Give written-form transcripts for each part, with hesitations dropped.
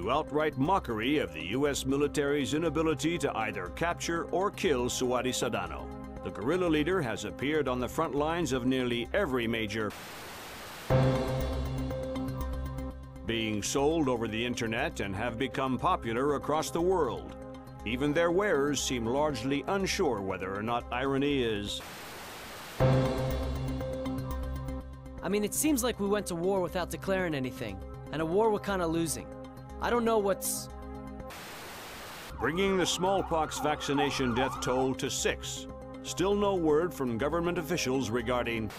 to outright mockery of the U.S. military's inability to either capture or kill Suhadi Sadono. The guerrilla leader has appeared on the front lines of nearly every major being sold over the internet and have become popular across the world. Even their wearers seem largely unsure whether or not irony is... I mean, it seems like we went to war without declaring anything, and a war we're kinda losing. I don't know what's... bringing the smallpox vaccination death toll to 6. Still no word from government officials regarding...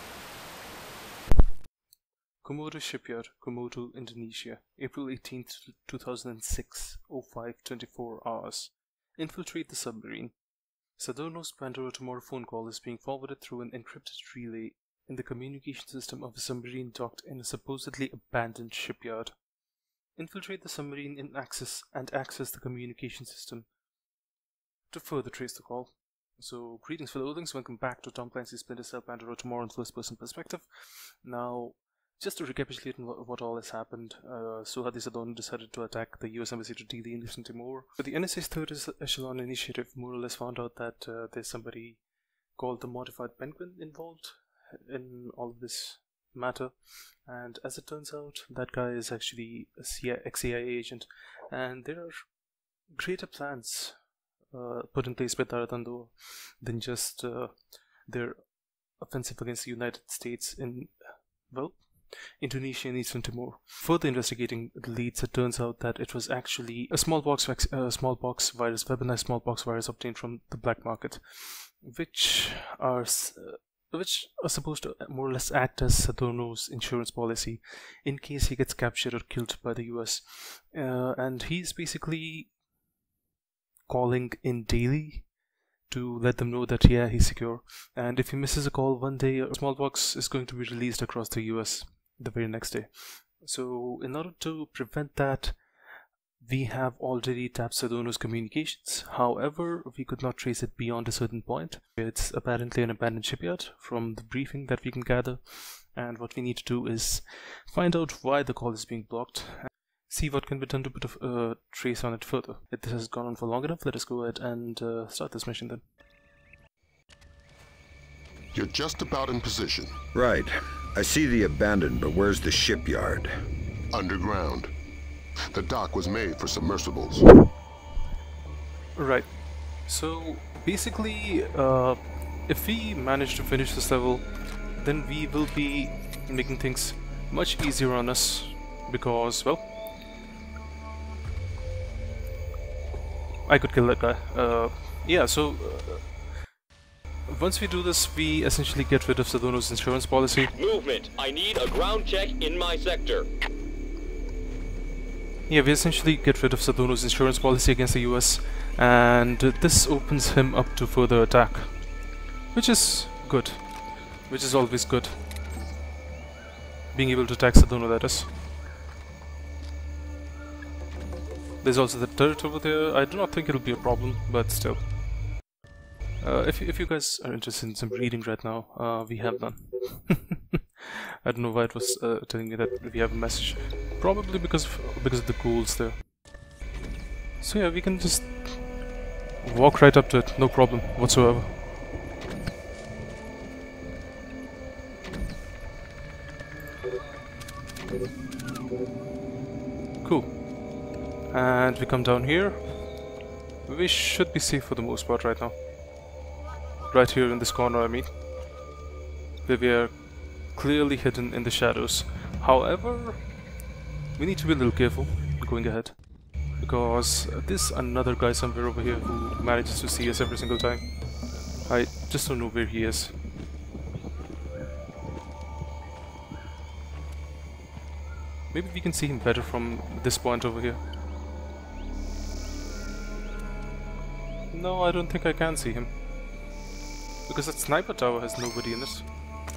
Komodo Shipyard, Komodo, Indonesia, April 18th, 2006, 05:24 hours. Infiltrate the submarine. Sadono's Pandora Tomorrow phone call is being forwarded through an encrypted relay in the communication system of a submarine docked in a supposedly abandoned shipyard. Infiltrate the submarine and access the communication system to further trace the call. So, greetings fellow Earthlings, welcome back to Tom Clancy's Splinter Cell Pandora Tomorrow in first-person perspective. Now, just to recapitulate what all has happened, Suhadi Sadono decided to attack the US Embassy to take the Indonesian Timor. But the NSA's Third Echelon initiative more or less found out that there's somebody called the Modified Penguin involved in all of this matter. And as it turns out, that guy is actually a ex-CIA agent. And there are greater plans put in place by Darah than just their offensive against the United States in, well, Indonesia and Eastern Timor. Further investigating the leads, it turns out that it was actually a smallpox virus, weaponized smallpox virus obtained from the black market, which are supposed to more or less act as Sadono's insurance policy in case he gets captured or killed by the US. And he's basically calling in daily to let them know that yeah, he's secure. And if he misses a call one day, smallpox is going to be released across the US the very next day. So in order to prevent that, we have already tapped Sadono's communications. However, we could not trace it beyond a certain point. It's apparently an abandoned shipyard from the briefing that we can gather. And what we need to do is find out why the call is being blocked, see what can be done to put a trace on it further. If this has gone on for long enough, let us go ahead and start this mission then. You're just about in position. Right. I see the abandoned, but where's the shipyard? Underground. The dock was made for submersibles. Right. So basically, if we manage to finish this level, then we will be making things much easier on us because, well, I could kill that guy. Yeah, so once we do this, we essentially get rid of Sadono's insurance policy. Movement! I need a ground check in my sector. Yeah, we essentially get rid of Sadono's insurance policy against the US, and this opens him up to further attack. Which is good. Which is always good. Being able to attack Sadono, that is. There's also the turret over there. I do not think it'll be a problem, but still. If you guys are interested in some reading right now, we have none. I don't know why it was telling me that we have a message. Probably because of the ghouls there. So yeah, we can just walk right up to it, no problem whatsoever. Cool. And we come down here. We should be safe for the most part right now. Right here in this corner, I mean. Where we are clearly hidden in the shadows. However, we need to be a little careful going ahead. Because there's another guy somewhere over here who manages to see us every single time. I just don't know where he is. Maybe we can see him better from this point over here. No, I don't think I can see him. Because that sniper tower has nobody in it.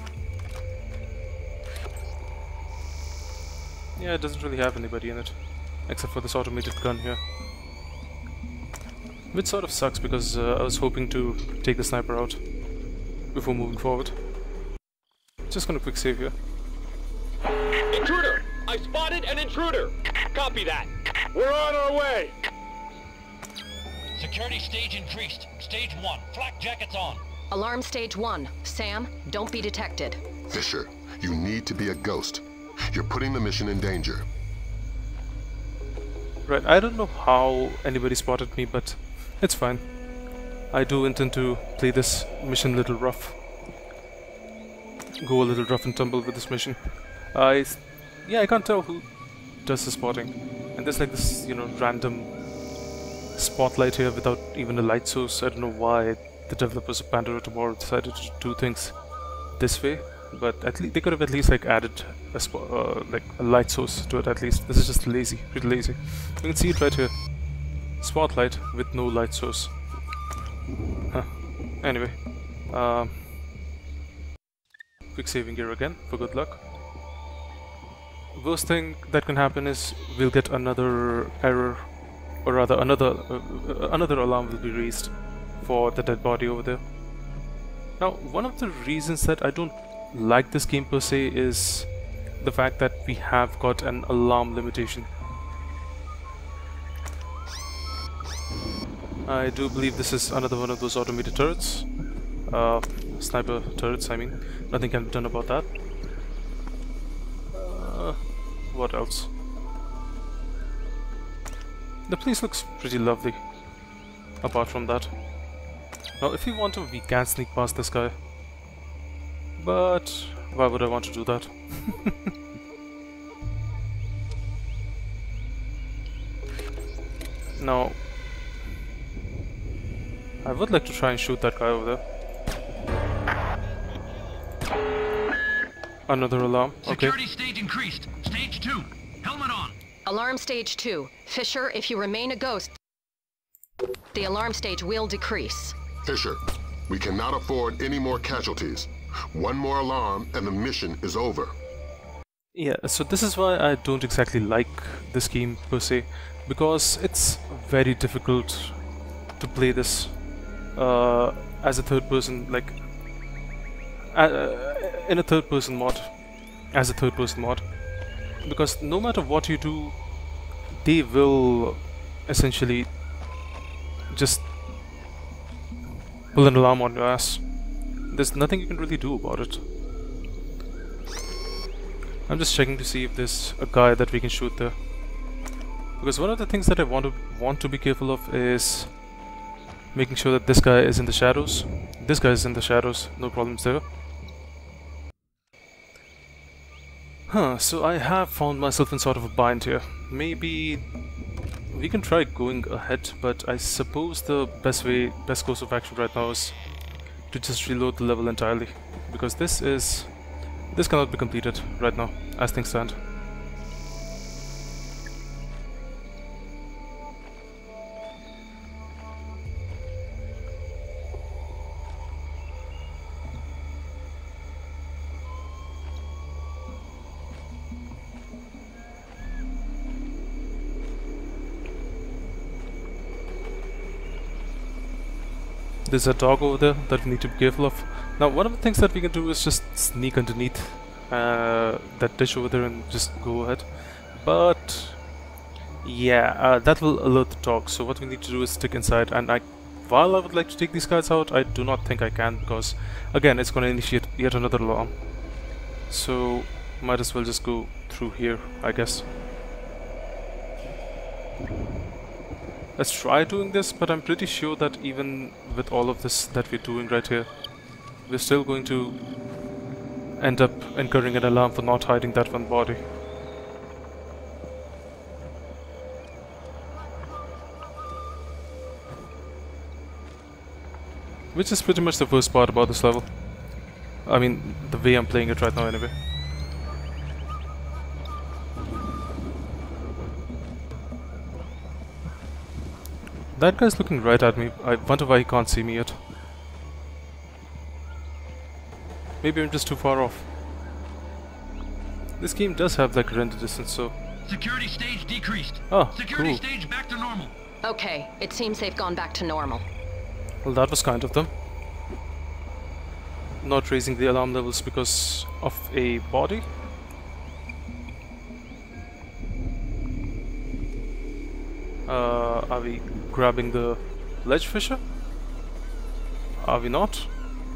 Yeah, it doesn't really have anybody in it. Except for this automated gun here. Which sort of sucks because I was hoping to take the sniper out before moving forward. Just gonna quick save here. Intruder! I spotted an intruder! Copy that! We're on our way! Security stage increased. Stage 1. Flak jackets on. Alarm stage 1. Sam, don't be detected. Fisher, you need to be a ghost. You're putting the mission in danger. Right, I don't know how anybody spotted me, but it's fine. I do intend to play this mission a little rough. Go a little rough and tumble with this mission. I can't tell who does the spotting. And there's like this, random spotlight here without even a light source. I don't know why the developers of Pandora Tomorrow decided to do things this way, but at least they could have at least like added a light source to it. At least this is just lazy, pretty lazy. You can see it right here. Spotlight with no light source. Huh. Anyway, quick saving here again for good luck. Worst thing that can happen is we'll get another error, or rather another alarm will be raised for the dead body over there. Now, one of the reasons that I don't like this game per se is the fact that we have got an alarm limitation. I do believe this is another one of those automated turrets. Sniper turrets, I mean. Nothing can be done about that. What else? The place looks pretty lovely, apart from that. Now, if we want to, we can sneak past this guy. But why would I want to do that? Now, I would like to try and shoot that guy over there. Another alarm. Okay. Security stage increased. Stage 2. Helmet on. Alarm stage 2. Fisher, if you remain a ghost, the alarm stage will decrease. Fisher, we cannot afford any more casualties. One more alarm and the mission is over. Yeah, so this is why I don't exactly like this game per se, because it's very difficult to play this as a third person, like in a third person mod, as a third person mod, because no matter what you do, they will essentially just pull an alarm on your ass. There's nothing you can really do about it. I'm just checking to see if there's a guy that we can shoot there, because one of the things that I want to be careful of is making sure that this guy is in the shadows. This guy is in the shadows, no problems there. So I have found myself in sort of a bind here. Maybe we can try going ahead, but I suppose the best course of action right now is to just reload the level entirely, because this cannot be completed right now as things stand. There's a dog over there that we need to be careful of. Now, one of the things that we can do is just sneak underneath that dish over there and just go ahead. But yeah, that will alert the dog. So what we need to do is stick inside. And while I would like to take these guys out, I do not think I can, because again, it's going to initiate yet another alarm. So might as well just go through here, I guess. Let's try doing this, but I'm pretty sure that even with all of this that we're doing right here, we're still going to end up incurring an alarm for not hiding that one body. Which is pretty much the worst part about this level. I mean, the way I'm playing it right now anyway. That guy's looking right at me. I wonder why he can't see me yet. Maybe I'm just too far off. This game does have like render distance, so... Security stage decreased. Oh, Security cool. stage back to normal. Okay, it seems they've gone back to normal. Well, that was kind of them. Not raising the alarm levels because of a body. Are we grabbing the ledge fisher? Are we not?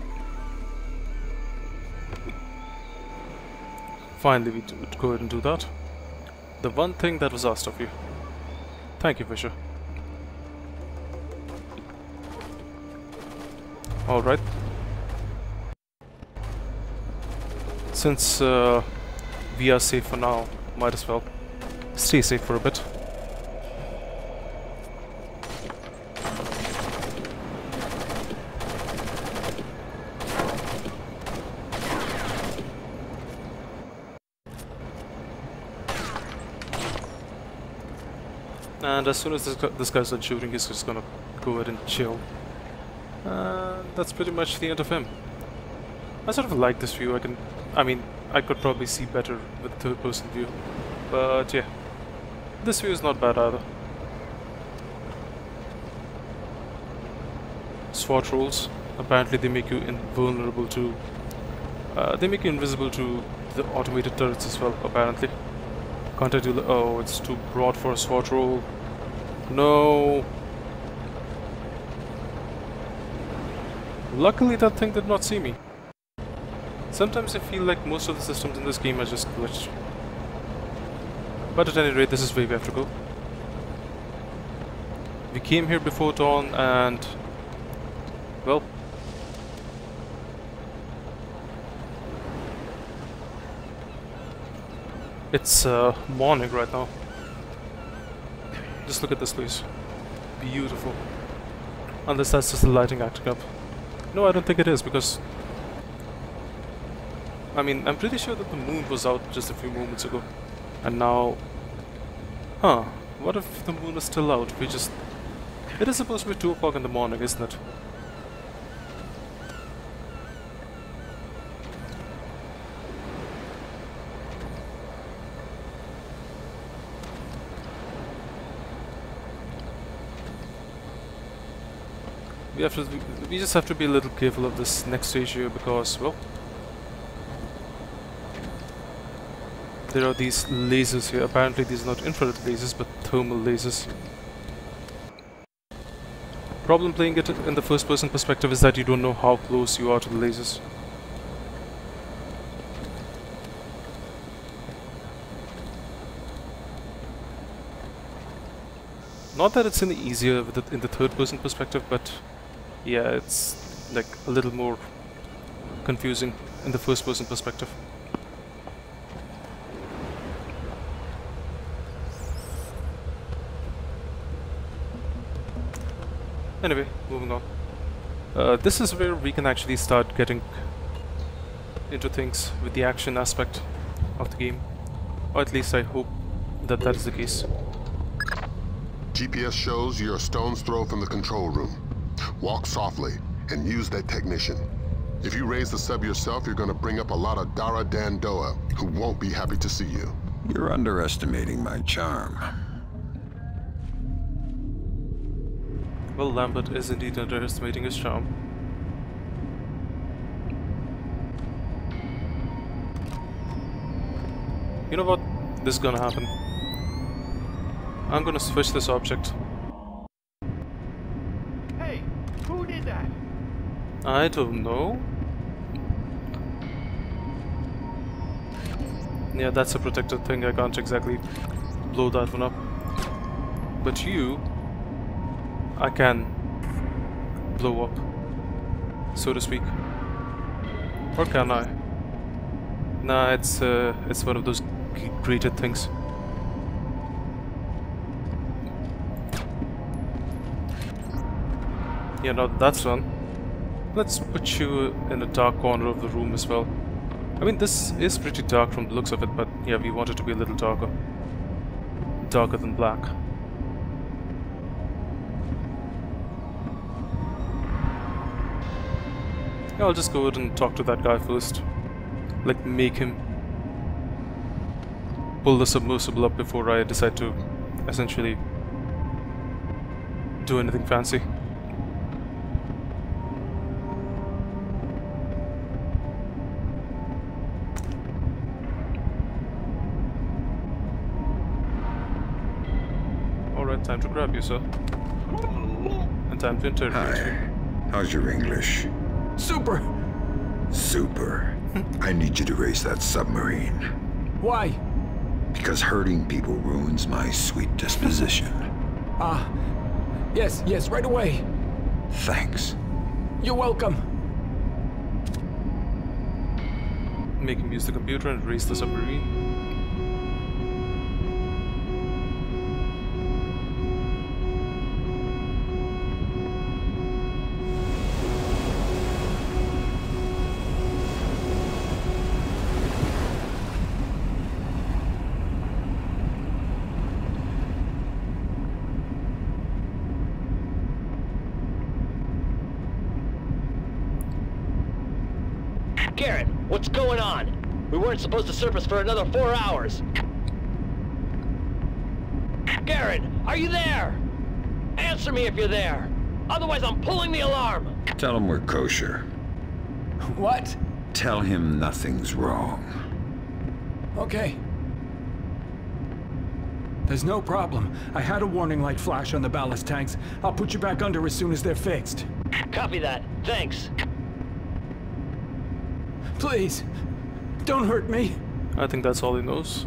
Finally, we go ahead and do that. The one thing that was asked of you. Thank you, Fisher. Alright. Since we are safe for now, might as well stay safe for a bit. And as soon as this guy's done shooting, he's just gonna go ahead and chill. That's pretty much the end of him. I sort of like this view. I mean, I could probably see better with third-person view, but yeah, this view is not bad either. SWAT rolls. Apparently, they make you invulnerable to. They make you invisible to the automated turrets as well. Apparently, can't I do the? Oh, it's too broad for a SWAT roll. No. Luckily, that thing did not see me. Sometimes I feel like most of the systems in this game are just glitched. But at any rate, this is where we have to go. We came here before dawn and... well... it's morning right now. Just look at this place. Beautiful. Unless that's just the lighting acting up. No, I don't think it is, because... I mean, I'm pretty sure that the moon was out just a few moments ago. And now... huh, what if the moon is still out? We just... it is supposed to be 2 o'clock in the morning, isn't it? We just have to be a little careful of this next stage here because, well, there are these lasers here. Apparently these are not infrared lasers but thermal lasers. Problem playing it in the first person perspective is that you don't know how close you are to the lasers. Not that it's any easier with in the third person perspective, but yeah, it's like a little more confusing in the first person perspective. Anyway, moving on. This is where we can actually start getting into things with the action aspect of the game. Or at least I hope that that is the case. GPS shows you're a stone's throw from the control room. Walk softly and use that technician. If you raise the sub yourself, you're going to bring up a lot of Darah Dandoa who won't be happy to see you. You're underestimating my charm. Well, Lambert is indeed underestimating his charm. You know what? This is gonna happen. I'm gonna switch this object. Hey, who did that? I don't know. Yeah, that's a protected thing. I can't exactly blow that one up. But you, I can blow up, so to speak. Or can I? Nah, it's one of those grated things. Yeah, no, that's one. Let's put you in a dark corner of the room as well. I mean, this is pretty dark from the looks of it, but yeah, we want it to be a little darker. Darker than black. Yeah, I'll just go ahead and talk to that guy first. Like, make him pull the submersible up before I decide to essentially do anything fancy. Alright, time to grab you, sir. And time to interrogate you. Hi. How's your English? Super! Super. I need you to raise that submarine. Why? Because hurting people ruins my sweet disposition. Yes, right away. Thanks. You're welcome. Make him use the computer and raise the submarine. Garrett, what's going on? We weren't supposed to surface for another 4 hours. Garrett, are you there? Answer me if you're there. Otherwise, I'm pulling the alarm. Tell him we're kosher. What? Tell him nothing's wrong. Okay. There's no problem. I had a warning light flash on the ballast tanks. I'll put you back under as soon as they're fixed. Copy that. Thanks. Please, don't hurt me. I think that's all he knows.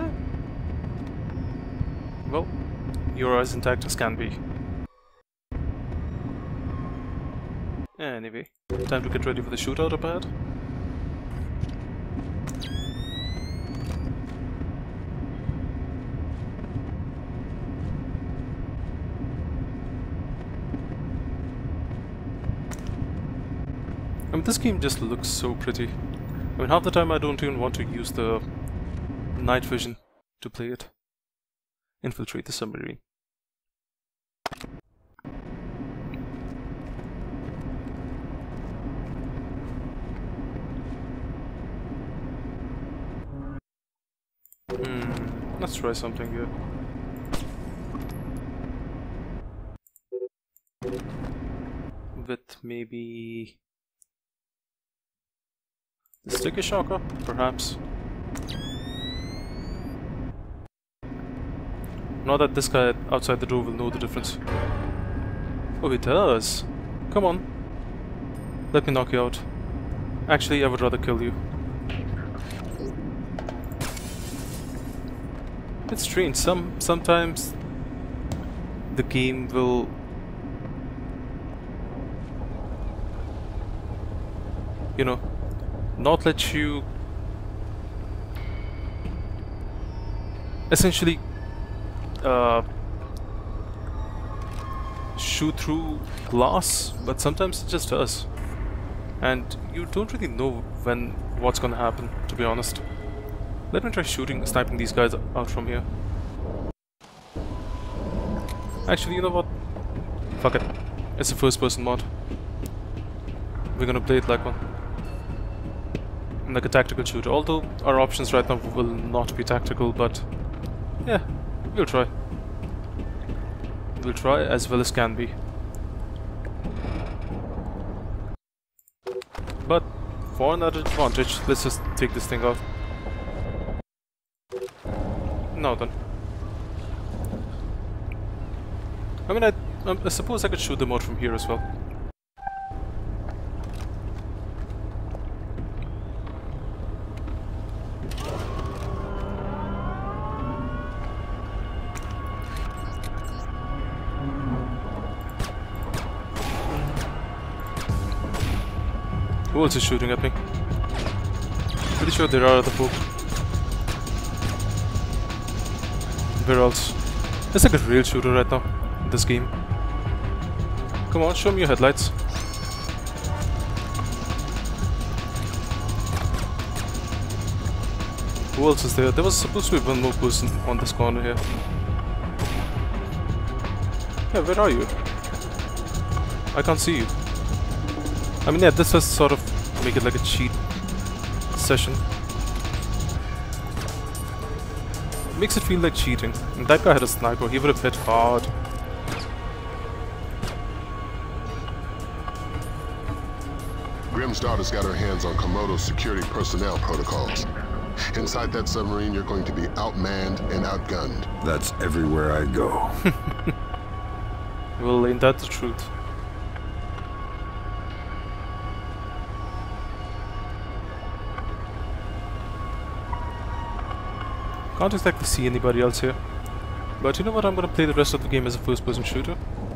Well, you're as intact as can be. Anyway, time to get ready for the shootout up ahead. I mean, this game just looks so pretty. I mean, half the time I don't even want to use the night vision to play it. Infiltrate the submarine. Let's try something here. With maybe the sticky shocker, perhaps. Not that this guy outside the door will know the difference. Oh, he does. Come on. Let me knock you out. Actually, I would rather kill you. It's strange. Sometimes the game will not let you essentially shoot through glass, but sometimes it just does, and you don't really know what's gonna happen, to be honest. Let me try sniping these guys out from here. Actually, you know what? Fuck it. It's a first-person mod. We're gonna play it like one. Like a tactical shooter, although our options right now will not be tactical, but yeah, we'll try. We'll try as well as can be. But for an added advantage, let's just take this thing out. Now then. I mean, I suppose I could shoot them out from here as well. Who else is shooting at me? Pretty sure there are other folk. Where else? It's like a real shooter right now in this game. Come on, show me your headlights. Who else is there? There was supposed to be one more person on this corner here. Yeah, where are you? I can't see you. I mean, yeah, this does sort of make it like a cheat session. It makes it feel like cheating. And that guy had a sniper, he would have hit hard. Grim's daughter's got her hands on Komodo's security personnel protocols. Inside that submarine, you're going to be outmanned and outgunned. That's everywhere I go. Well, ain't that the truth? Can't exactly see anybody else here. But you know what, I'm gonna play the rest of the game as a first-person shooter.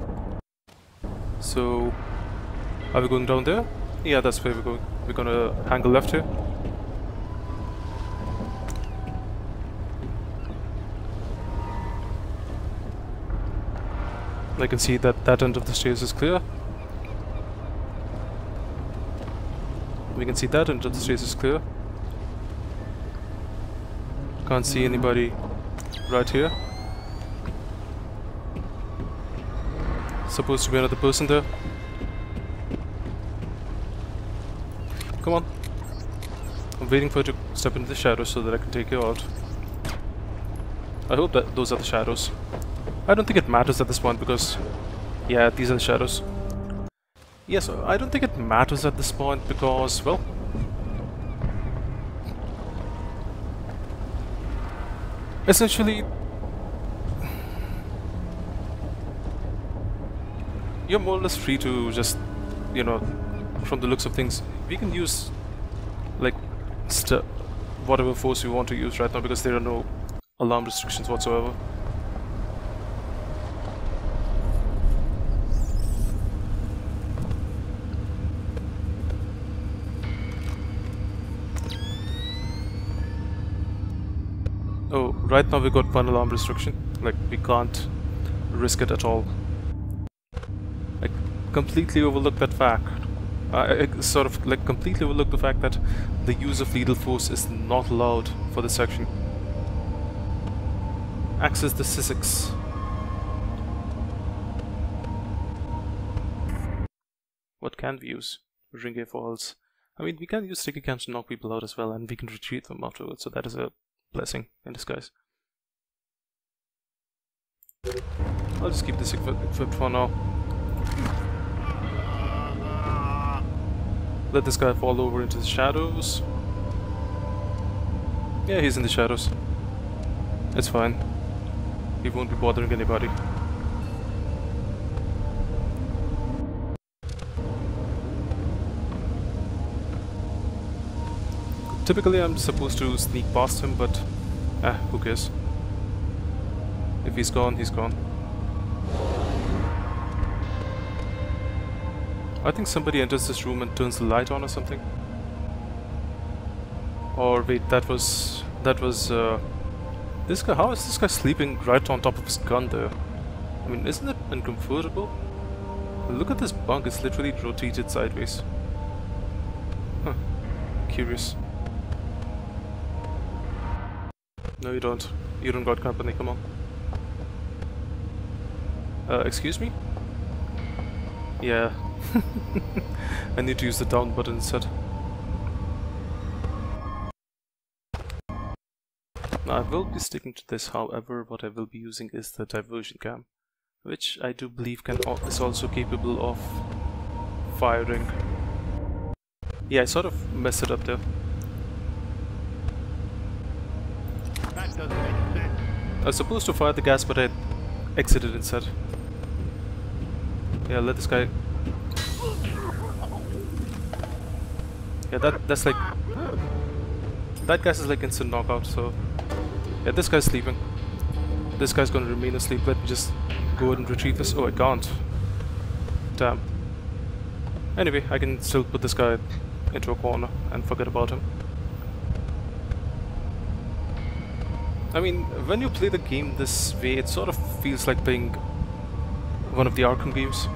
So, are we going down there? Yeah, that's where we're going. We're gonna angle left here. I can see that that end of the stairs is clear. We can see that end of the stairs is clear. Can't see anybody right here. Supposed to be another person there. Come on. I'm waiting for her to step into the shadows so that I can take her out. I hope that those are the shadows. I don't think it matters at this point because... yeah, these are the shadows. Yes, I don't think it matters at this point because, well... essentially... you're more or less free to just, you know, from the looks of things, we can use, like, whatever force we want to use right now because there are no alarm restrictions whatsoever. Oh, right now we got one alarm restriction. Like, we can't risk it at all. I completely overlooked that fact. I sort of like completely overlooked the fact that the use of lethal force is not allowed for this section. Access the SISSIXS. What can we use? Ring air foils. I mean, we can use sticky cams to knock people out as well, and we can retrieve them afterwards, so that is a blessing in disguise. I'll just keep this equipped for now. Let this guy fall over into the shadows. Yeah, he's in the shadows. It's fine. He won't be bothering anybody. Typically I'm supposed to sneak past him, but who cares? If he's gone, he's gone. I think somebody enters this room and turns the light on or something. Or wait, that was this guy. How is this guy sleeping right on top of his gun there? I mean, isn't it uncomfortable? Look at this bunk, it's literally rotated sideways. Huh. Curious. No, you don't. You don't got company, come on. Excuse me? Yeah. I need to use the down button instead. Now, I will be sticking to this, however, what I will be using is the diversion cam, which I do believe is also capable of firing. Yeah, I sort of messed it up there. That doesn't make sense. I was supposed to fire the gas, but I exited instead. Yeah, let this guy... yeah, that's like... that gas is like instant knockout, so... yeah, this guy's sleeping. This guy's gonna remain asleep. Let me just go ahead and retrieve this. Oh, I can't. Damn. Anyway, I can still put this guy into a corner and forget about him. I mean, when you play the game this way, it sort of feels like playing one of the Arkham games.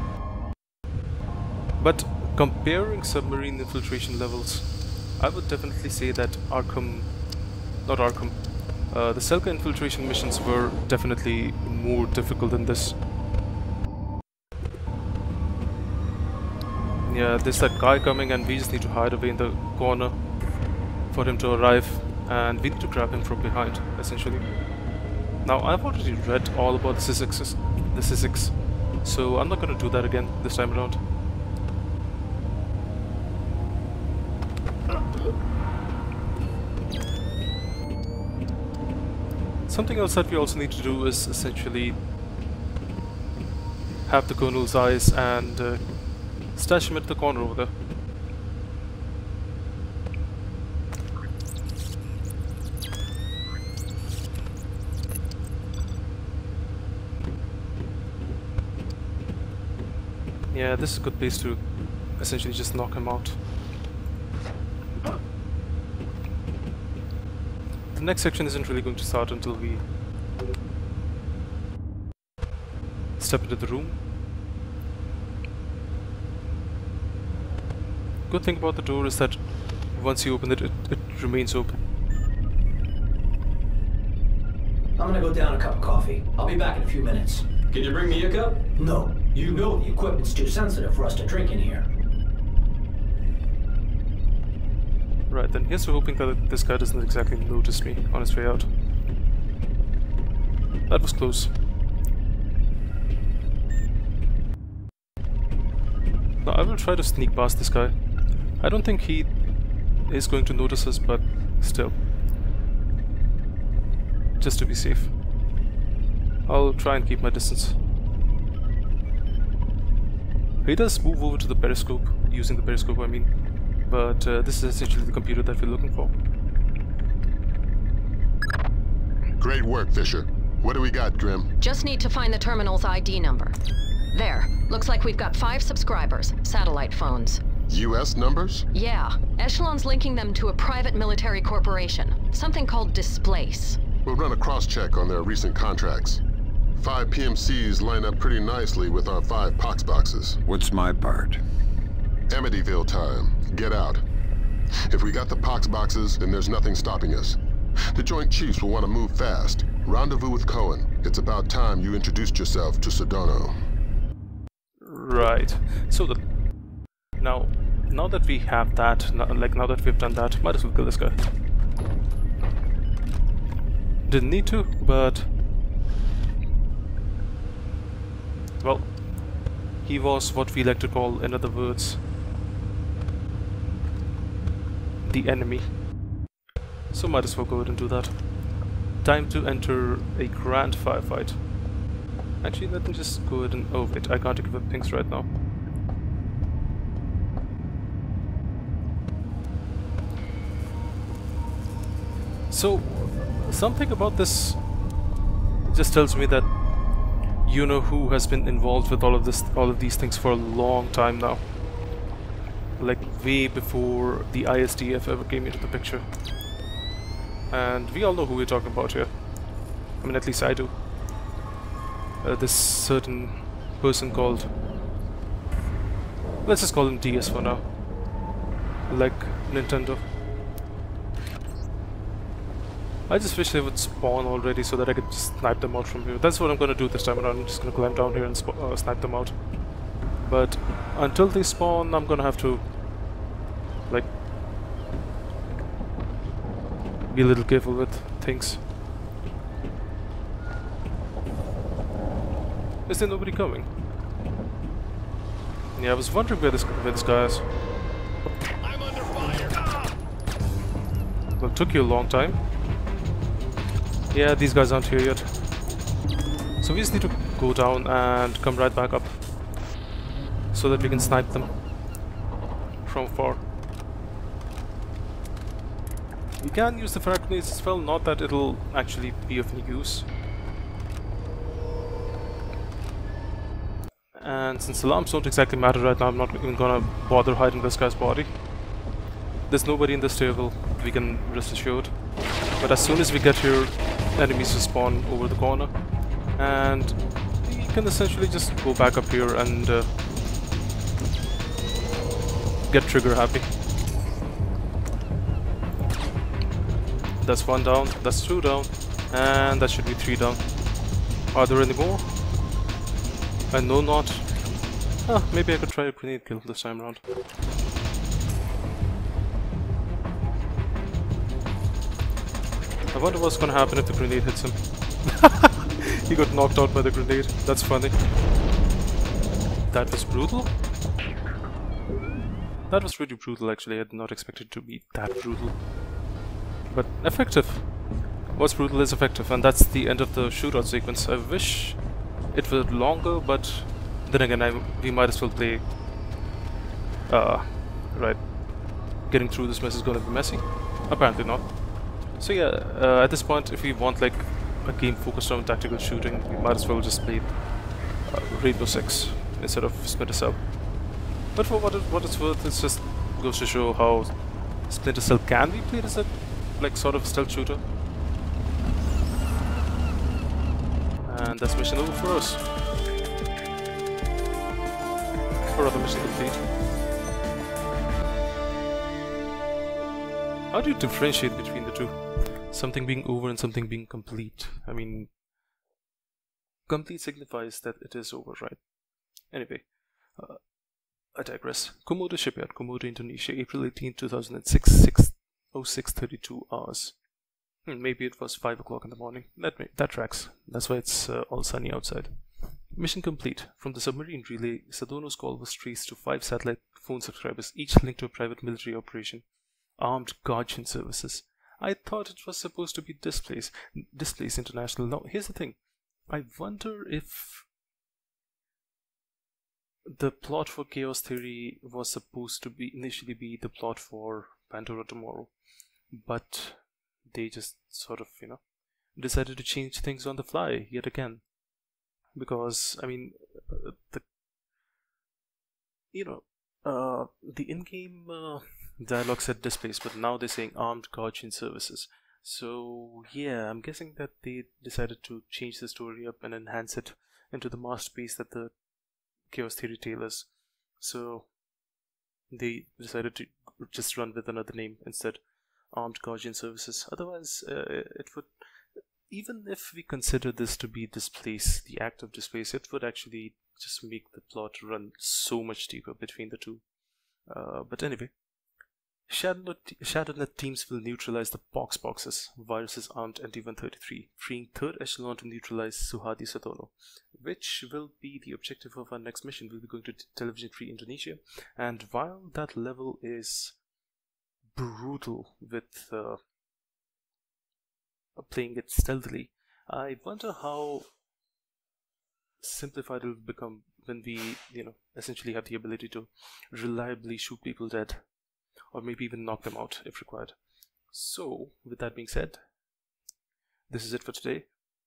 But comparing submarine infiltration levels, I would definitely say that the Selka infiltration missions were definitely more difficult than this. Yeah, there's that guy coming and we just need to hide away in the corner for him to arrive, and we need to grab him from behind, essentially. Now, I've already read all about the SISSIXS, so I'm not going to do that again this time around. Something else that we also need to do is essentially have the Colonel's eyes and stash him at the corner over there. Yeah, this is a good place to essentially just knock him out. The next section isn't really going to start until we step into the room. Good thing about the door is that once you open it, it remains open. I'm gonna go down a cup of coffee. I'll be back in a few minutes. Can you bring me a cup? No. You know the equipment's too sensitive for us to drink in here. Right, then here's to hoping that this guy doesn't exactly notice me on his way out. That was close. Now I will try to sneak past this guy. I don't think he is going to notice us, but still. Just to be safe. I'll try and keep my distance. He does move over to the periscope, using the periscope I mean, but this is essentially the computer that we're looking for. Great work, Fisher. What do we got, Grim? Just need to find the terminal's ID number. There. Looks like we've got 5 subscribers, satellite phones. US numbers? Yeah. Echelon's linking them to a private military corporation, something called Displace. We'll run a cross-check on their recent contracts. 5 PMCs line up pretty nicely with our 5 pox boxes. What's my part? Amityville time. Get out. If we got the pox boxes, then there's nothing stopping us. The Joint Chiefs will want to move fast. Rendezvous with Cohen. It's about time you introduced yourself to Sadono. Right. So now that we have that, now that we've done that, might as well kill this guy. Didn't need to, but well, he was what we like to call, in other words, the enemy. So might as well go ahead and do that. Time to enter a grand firefight. Actually, let me just go ahead and... oh wait, I can't equip things right now. So, something about this just tells me that you know who has been involved with all of these things for a long time now. Like way before the ISDF ever came into the picture. And we all know who we're talking about here. I mean, at least I do. This certain person called... let's just call him DS for now. Like Nintendo. I just wish they would spawn already so that I could just snipe them out from here. That's what I'm gonna do this time around. I'm just gonna climb down here and snipe them out. But until they spawn, I'm gonna have to, like, be a little careful with things. Is there nobody coming? Yeah, I was wondering where this guy is. I'm under fire. Ah! Well, it took you a long time. Yeah, these guys aren't here yet. So we just need to go down and come right back up so that we can snipe them from far. We can use the frag grenades as well, not that it'll actually be of any use. And since alarms don't exactly matter right now, I'm not even gonna bother hiding this guy's body. There's nobody in the stairwell, we can rest assured. But as soon as we get here, enemies will spawn over the corner, and you can essentially just go back up here and get trigger happy. That's 1 down, that's 2 down, and that should be 3 down. Are there any more? I know not. Ah, maybe I could try a grenade kill this time around. I wonder what's gonna happen if the grenade hits him. He got knocked out by the grenade. That's funny. That was brutal? That was really brutal actually. I did not expect it to be that brutal. But effective. What's brutal is effective, and that's the end of the shootout sequence. I wish it were longer, but then again, we might as well play. Right. Getting through this mess is gonna be messy. Apparently not. So yeah, at this point, if we want like a game focused on tactical shooting, we might as well just play Rainbow Six instead of Splinter Cell. But for what it's worth, it just goes to show how Splinter Cell can be played as a like sort of stealth shooter. And that's mission over for us. Or other mission complete. How do you differentiate between the two? Something being over and something being complete. I mean, complete signifies that it is over, right? Anyway, I digress. Komodo Shipyard, Komodo, Indonesia, April 18, 2006, 6:06:32 hours. Maybe it was 5 o'clock in the morning. That tracks. That's why it's all sunny outside. Mission complete. From the submarine relay, Sadono's call was traced to 5 satellite phone subscribers, each linked to a private military operation. Armed guardian services. I thought it was supposed to be displace international. Now, here's the thing. I wonder if the plot for Chaos Theory was supposed to be initially be the plot for Pandora Tomorrow, but they just sort of, you know, decided to change things on the fly yet again. Because, I mean, the in-game dialogue said displace, but now they're saying armed guardian services. So, yeah, I'm guessing that they decided to change the story up and enhance it into the masterpiece that the Chaos Theory tale is. So, they decided to just run with another name instead. Armed guardian services. Otherwise, it would, even if we consider this to be displace, the act of displace, it would actually just make the plot run so much deeper between the two. But anyway, Shadownet teams will neutralize the boxes, Virus's armed NT-133, freeing Third Echelon to neutralize Suhadi Sadono, which will be the objective of our next mission. We'll be going to television-free Indonesia, and while that level is brutal with playing it stealthily, I wonder how simplified it will become when we, essentially have the ability to reliably shoot people dead, or maybe even knock them out if required. So, with that being said, this is it for today.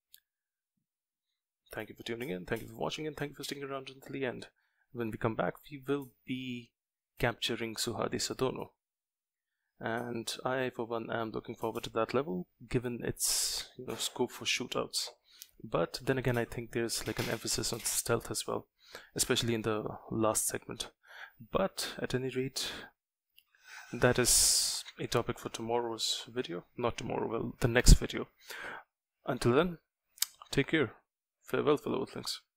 Thank you for tuning in, thank you for watching, and thank you for sticking around until the end. When we come back, we will be capturing Suhadi Sadono. And I, for one, am looking forward to that level, given its scope for shootouts. But then again, I think there's like an emphasis on stealth as well, especially in the last segment. But at any rate, that is a topic for tomorrow's video. Not tomorrow, well, the next video. Until then, take care. Farewell, fellow Earthlings.